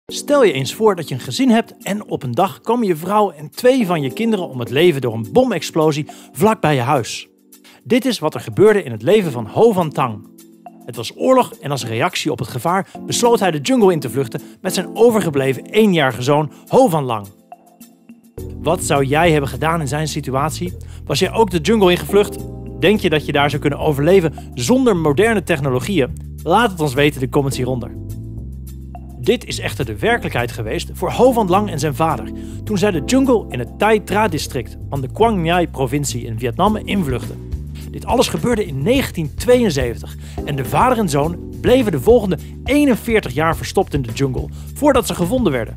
Stel je eens voor dat je een gezin hebt en op een dag komen je vrouw en 2 van je kinderen om het leven door een bomexplosie vlak bij je huis. Dit is wat er gebeurde in het leven van Ho Van Tang. Het was oorlog en als reactie op het gevaar besloot hij de jungle in te vluchten met zijn overgebleven 1-jarige zoon Ho Van Lang. Wat zou jij hebben gedaan in zijn situatie? Was jij ook de jungle ingevlucht? Denk je dat je daar zou kunnen overleven zonder moderne technologieën? Laat het ons weten in de comments hieronder. Dit is echter de werkelijkheid geweest voor Ho Van Lang en zijn vader, toen zij de jungle in het Tay Tra district van de Quang Nhai-provincie in Vietnam invluchtten. Dit alles gebeurde in 1972 en de vader en zoon bleven de volgende 41 jaar verstopt in de jungle voordat ze gevonden werden.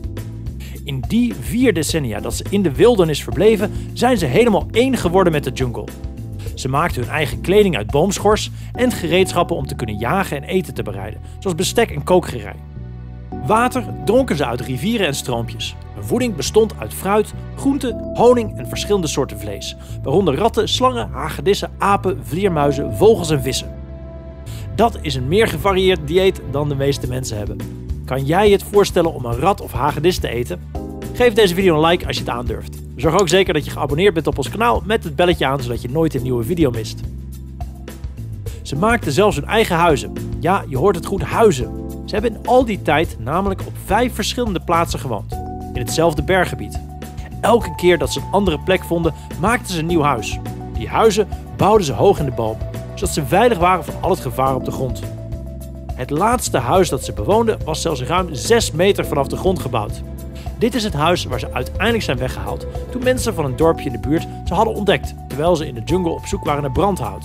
In die 4 decennia dat ze in de wildernis verbleven, zijn ze helemaal één geworden met de jungle. Ze maakten hun eigen kleding uit boomschors en gereedschappen om te kunnen jagen en eten te bereiden, zoals bestek en kookgerei. Water dronken ze uit rivieren en stroompjes. Hun voeding bestond uit fruit, groenten, honing en verschillende soorten vlees, waaronder ratten, slangen, hagedissen, apen, vleermuizen, vogels en vissen. Dat is een meer gevarieerd dieet dan de meeste mensen hebben. Kan jij je het voorstellen om een rat of hagedis te eten? Geef deze video een like als je het aandurft. Zorg ook zeker dat je geabonneerd bent op ons kanaal met het belletje aan, zodat je nooit een nieuwe video mist. Ze maakten zelfs hun eigen huizen. Ja, je hoort het goed, huizen. Ze hebben in al die tijd namelijk op 5 verschillende plaatsen gewoond, in hetzelfde berggebied. Elke keer dat ze een andere plek vonden, maakten ze een nieuw huis. Die huizen bouwden ze hoog in de bomen, zodat ze veilig waren van al het gevaar op de grond. Het laatste huis dat ze bewoonden was zelfs ruim 6 meter vanaf de grond gebouwd. Dit is het huis waar ze uiteindelijk zijn weggehaald toen mensen van een dorpje in de buurt ze hadden ontdekt, terwijl ze in de jungle op zoek waren naar brandhout.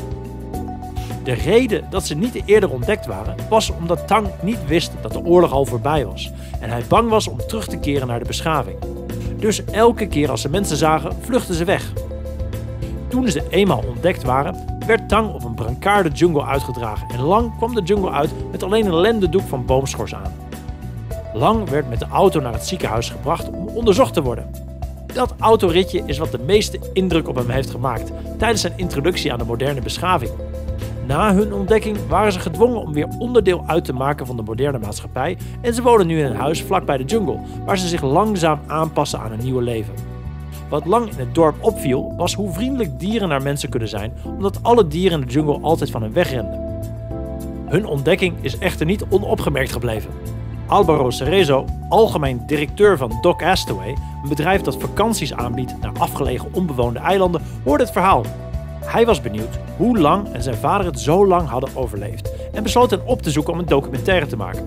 De reden dat ze niet eerder ontdekt waren, was omdat Tang niet wist dat de oorlog al voorbij was en hij bang was om terug te keren naar de beschaving. Dus elke keer als ze mensen zagen, vluchtten ze weg. Toen ze eenmaal ontdekt waren, werd Tang op een brancard de jungle uitgedragen en Lang kwam de jungle uit met alleen een lendendoek van boomschors aan. Lang werd met de auto naar het ziekenhuis gebracht om onderzocht te worden. Dat autoritje is wat de meeste indruk op hem heeft gemaakt tijdens zijn introductie aan de moderne beschaving. Na hun ontdekking waren ze gedwongen om weer onderdeel uit te maken van de moderne maatschappij en ze wonen nu in een huis vlakbij de jungle, waar ze zich langzaam aanpassen aan een nieuwe leven. Wat Lang in het dorp opviel, was hoe vriendelijk dieren naar mensen kunnen zijn, omdat alle dieren in de jungle altijd van hen wegrenden. Hun ontdekking is echter niet onopgemerkt gebleven. Alvaro Cerezo, algemeen directeur van Doc Astaway, een bedrijf dat vakanties aanbiedt naar afgelegen onbewoonde eilanden, hoorde het verhaal. Hij was benieuwd hoe Lang en zijn vader het zo lang hadden overleefd en besloot hen op te zoeken om een documentaire te maken.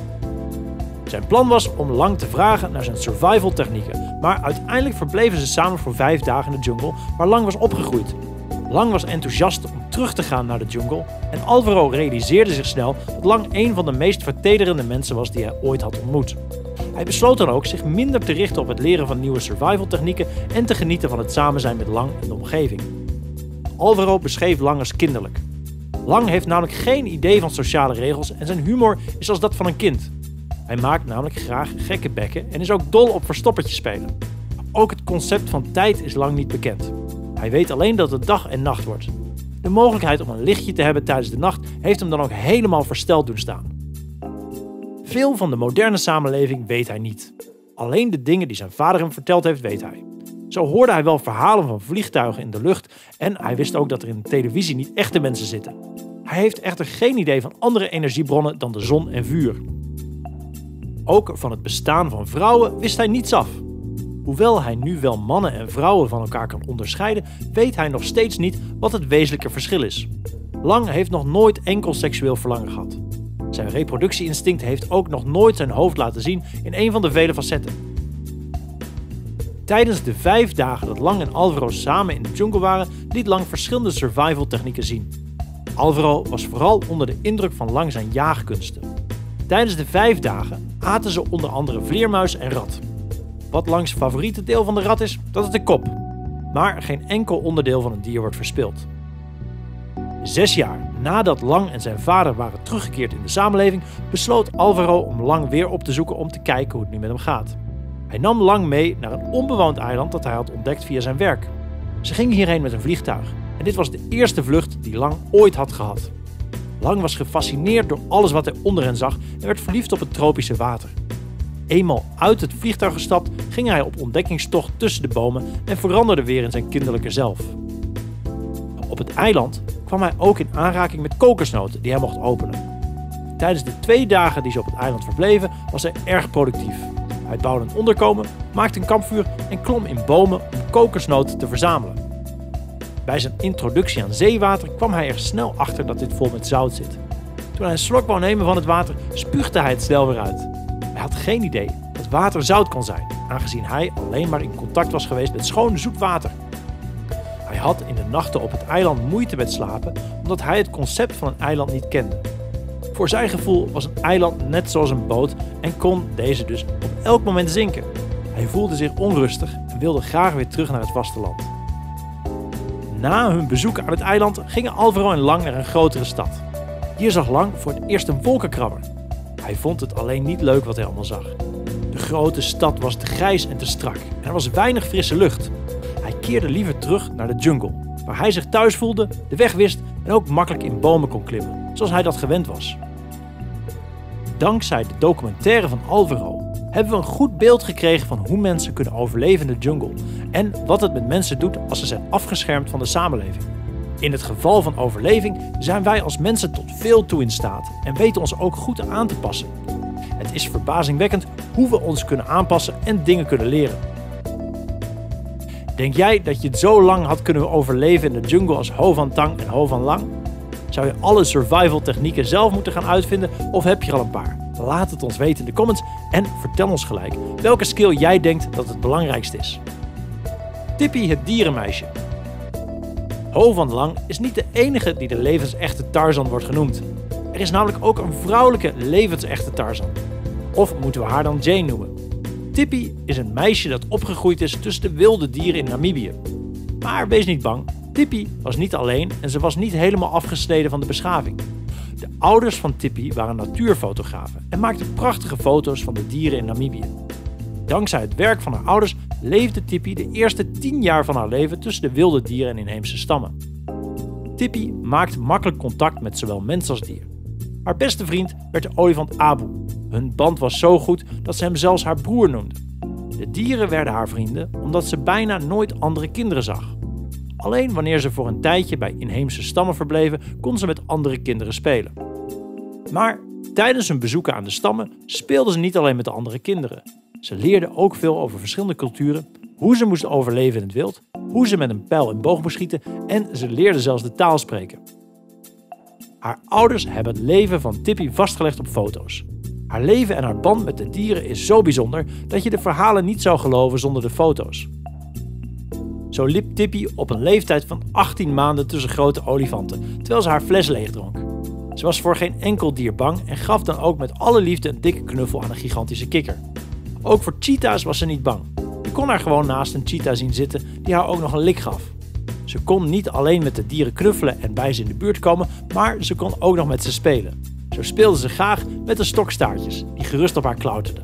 Zijn plan was om Lang te vragen naar zijn survival technieken, maar uiteindelijk verbleven ze samen voor 5 dagen in de jungle waar Lang was opgegroeid. Lang was enthousiast om terug te gaan naar de jungle en Alvaro realiseerde zich snel dat Lang een van de meest vertederende mensen was die hij ooit had ontmoet. Hij besloot dan ook zich minder te richten op het leren van nieuwe survival technieken en te genieten van het samen zijn met Lang en de omgeving. Alvaro beschreef Lang als kinderlijk. Lang heeft namelijk geen idee van sociale regels en zijn humor is als dat van een kind. Hij maakt namelijk graag gekke bekken en is ook dol op verstoppertje spelen. Ook het concept van tijd is Lang niet bekend. Hij weet alleen dat het dag en nacht wordt. De mogelijkheid om een lichtje te hebben tijdens de nacht heeft hem dan ook helemaal versteld doen staan. Veel van de moderne samenleving weet hij niet. Alleen de dingen die zijn vader hem verteld heeft, weet hij. Zo hoorde hij wel verhalen van vliegtuigen in de lucht en hij wist ook dat er in de televisie niet echte mensen zitten. Hij heeft echter geen idee van andere energiebronnen dan de zon en vuur. Ook van het bestaan van vrouwen wist hij niets af. Hoewel hij nu wel mannen en vrouwen van elkaar kan onderscheiden, weet hij nog steeds niet wat het wezenlijke verschil is. Lang heeft nog nooit enkel seksueel verlangen gehad. Zijn reproductieinstinct heeft ook nog nooit zijn hoofd laten zien in een van de vele facetten. Tijdens de 5 dagen dat Lang en Alvaro samen in de jungle waren, liet Lang verschillende survival technieken zien. Alvaro was vooral onder de indruk van Lang zijn jaagkunsten. Tijdens de 5 dagen aten ze onder andere vleermuis en rat. Wat Langs favoriete deel van de rat is, dat is de kop. Maar geen enkel onderdeel van een dier wordt verspild. 6 jaar nadat Lang en zijn vader waren teruggekeerd in de samenleving, besloot Alvaro om Lang weer op te zoeken om te kijken hoe het nu met hem gaat. Hij nam Lang mee naar een onbewoond eiland dat hij had ontdekt via zijn werk. Ze gingen hierheen met een vliegtuig en dit was de eerste vlucht die Lang ooit had gehad. Lang was gefascineerd door alles wat hij onder hen zag en werd verliefd op het tropische water. Eenmaal uit het vliegtuig gestapt, ging hij op ontdekkingstocht tussen de bomen en veranderde weer in zijn kinderlijke zelf. Op het eiland kwam hij ook in aanraking met kokosnoten die hij mocht openen. Tijdens de 2 dagen die ze op het eiland verbleven was hij erg productief. Hij bouwde een onderkomen, maakte een kampvuur en klom in bomen om kokosnoten te verzamelen. Bij zijn introductie aan zeewater kwam hij er snel achter dat dit vol met zout zit. Toen hij een slok wou nemen van het water, spuugde hij het snel weer uit. Hij had geen idee dat water zout kon zijn, aangezien hij alleen maar in contact was geweest met schoon zoet water. Hij had in de nachten op het eiland moeite met slapen, omdat hij het concept van een eiland niet kende. Voor zijn gevoel was een eiland net zoals een boot en kon deze dus op elk moment zinken. Hij voelde zich onrustig en wilde graag weer terug naar het vasteland. Na hun bezoek aan het eiland gingen Alvaro en Lang naar een grotere stad. Hier zag Lang voor het eerst een wolkenkrabber. Hij vond het alleen niet leuk wat hij allemaal zag. De grote stad was te grijs en te strak en er was weinig frisse lucht. Hij keerde liever terug naar de jungle, waar hij zich thuis voelde, de weg wist en ook makkelijk in bomen kon klimmen, zoals hij dat gewend was. Dankzij de documentaire van Alvaro hebben we een goed beeld gekregen van hoe mensen kunnen overleven in de jungle en wat het met mensen doet als ze zijn afgeschermd van de samenleving. In het geval van overleving zijn wij als mensen tot veel toe in staat en weten ons ook goed aan te passen. Het is verbazingwekkend hoe we ons kunnen aanpassen en dingen kunnen leren. Denk jij dat je het zo lang had kunnen overleven in de jungle als Ho Van Tang en Ho Van Lang? Zou je alle survival technieken zelf moeten gaan uitvinden of heb je er al een paar? Laat het ons weten in de comments en vertel ons gelijk welke skill jij denkt dat het belangrijkste is. Tippy het dierenmeisje. Ho Van Lang is niet de enige die de levensechte Tarzan wordt genoemd. Er is namelijk ook een vrouwelijke levensechte Tarzan. Of moeten we haar dan Jane noemen? Tippy is een meisje dat opgegroeid is tussen de wilde dieren in Namibië. Maar wees niet bang, Tippy was niet alleen en ze was niet helemaal afgesneden van de beschaving. De ouders van Tippy waren natuurfotografen en maakten prachtige foto's van de dieren in Namibië. Dankzij het werk van haar ouders leefde Tippy de eerste 10 jaar van haar leven tussen de wilde dieren en inheemse stammen. Tippy maakte makkelijk contact met zowel mens als dier. Haar beste vriend werd de olifant Abu. Hun band was zo goed dat ze hem zelfs haar broer noemde. De dieren werden haar vrienden omdat ze bijna nooit andere kinderen zag. Alleen wanneer ze voor een tijdje bij inheemse stammen verbleven, kon ze met andere kinderen spelen. Maar tijdens hun bezoeken aan de stammen speelden ze niet alleen met de andere kinderen. Ze leerden ook veel over verschillende culturen, hoe ze moesten overleven in het wild, hoe ze met een pijl en boog moest schieten en ze leerden zelfs de taal spreken. Haar ouders hebben het leven van Tippy vastgelegd op foto's. Haar leven en haar band met de dieren is zo bijzonder dat je de verhalen niet zou geloven zonder de foto's. Zo liep Tippy op een leeftijd van 18 maanden tussen grote olifanten, terwijl ze haar fles leeg dronk. Ze was voor geen enkel dier bang en gaf dan ook met alle liefde een dikke knuffel aan een gigantische kikker. Ook voor cheetahs was ze niet bang. Je kon haar gewoon naast een cheetah zien zitten die haar ook nog een lik gaf. Ze kon niet alleen met de dieren knuffelen en bij ze in de buurt komen, maar ze kon ook nog met ze spelen. Zo speelde ze graag met de stokstaartjes die gerust op haar klauterden.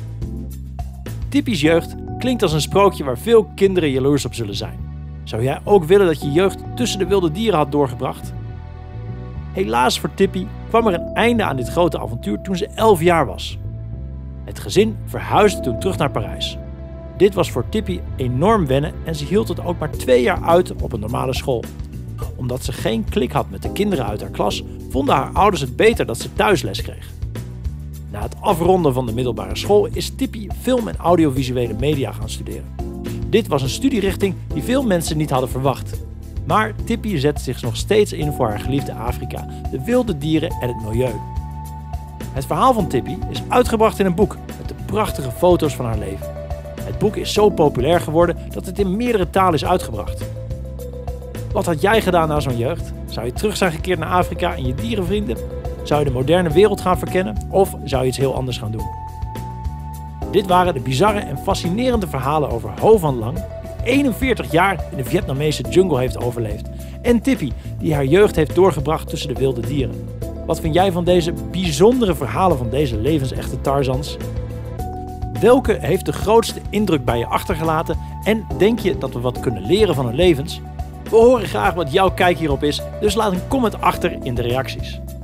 Tippy's jeugd klinkt als een sprookje waar veel kinderen jaloers op zullen zijn. Zou jij ook willen dat je jeugd tussen de wilde dieren had doorgebracht? Helaas voor Tippy kwam er een einde aan dit grote avontuur toen ze 11 jaar was. Het gezin verhuisde toen terug naar Parijs. Dit was voor Tippy enorm wennen en ze hield het ook maar 2 jaar uit op een normale school. Omdat ze geen klik had met de kinderen uit haar klas, vonden haar ouders het beter dat ze thuisles kreeg. Na het afronden van de middelbare school is Tippy film- en audiovisuele media gaan studeren. Dit was een studierichting die veel mensen niet hadden verwacht. Maar Tippy zet zich nog steeds in voor haar geliefde Afrika, de wilde dieren en het milieu. Het verhaal van Tippy is uitgebracht in een boek met de prachtige foto's van haar leven. Het boek is zo populair geworden dat het in meerdere talen is uitgebracht. Wat had jij gedaan na zo'n jeugd? Zou je terug zijn gekeerd naar Afrika en je dierenvrienden? Zou je de moderne wereld gaan verkennen of zou je iets heel anders gaan doen? Dit waren de bizarre en fascinerende verhalen over Ho Van Lang, die 41 jaar in de Vietnamese jungle heeft overleefd, en Tippy, die haar jeugd heeft doorgebracht tussen de wilde dieren. Wat vind jij van deze bijzondere verhalen van deze levensechte Tarzans? Welke heeft de grootste indruk bij je achtergelaten en denk je dat we wat kunnen leren van hun levens? We horen graag wat jouw kijk hierop is, dus laat een comment achter in de reacties.